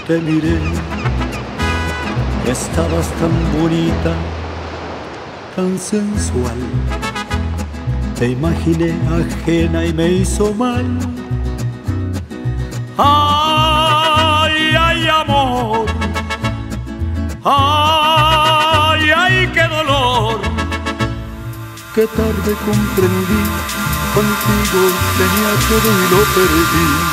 te miré, estabas tan bonita, tan sensual. Te imaginé ajena y me hizo mal. Ay, ay, amor. Ay, ay, qué dolor. Qué tarde comprendí, contigo tenía todo y lo perdí.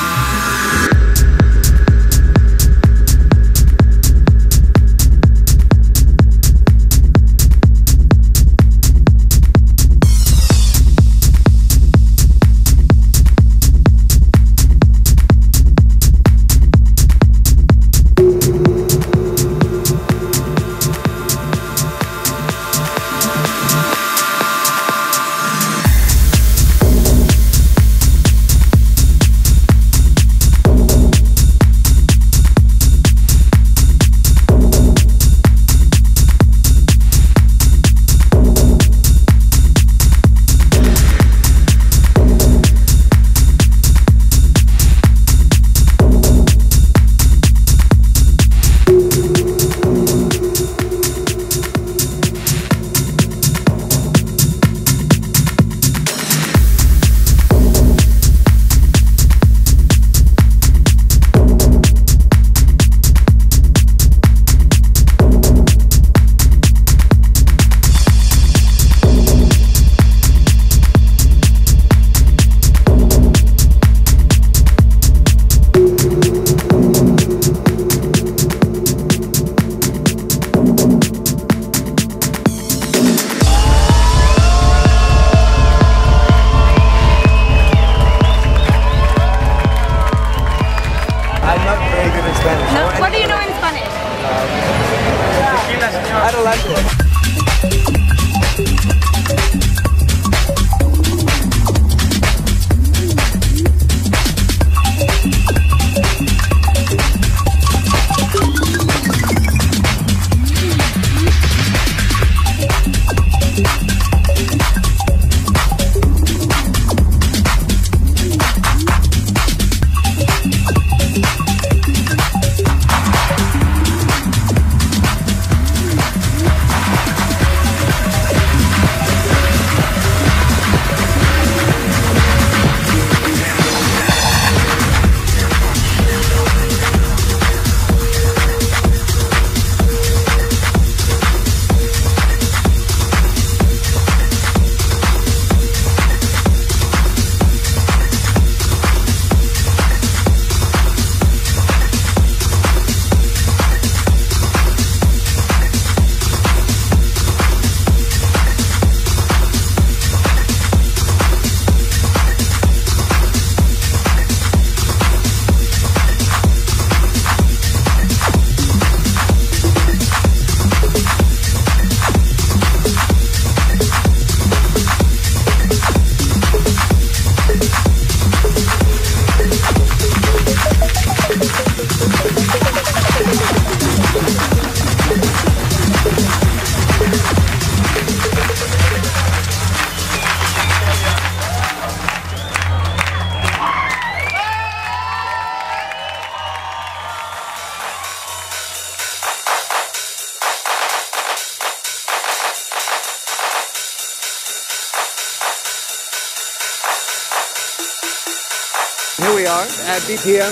Here we are at BPM.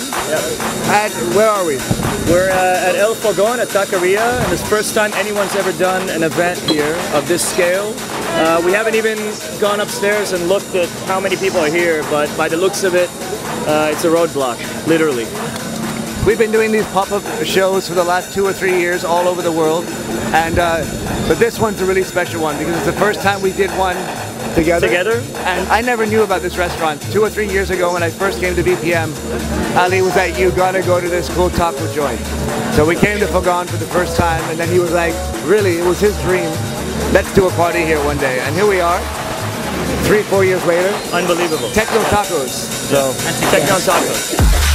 Yep. Where are we? We're at El Fogon at Taqueria, and it's the first time anyone's ever done an event here of this scale. We haven't even gone upstairs and looked at how many people are here, but by the looks of it, it's a roadblock, literally. We've been doing these pop-up shows for the last 2 or 3 years all over the world, and but this one's a really special one because it's the first time we did one together. And I never knew about this restaurant. 2 or 3 years ago when I first came to BPM, Ali was like, you gotta go to this cool taco joint. So we came to Fogon for the first time, and then he was like, really, it was his dream. Let's do a party here one day. And here we are, 3 or 4 years later. Unbelievable. Techno tacos. So, Techno tacos.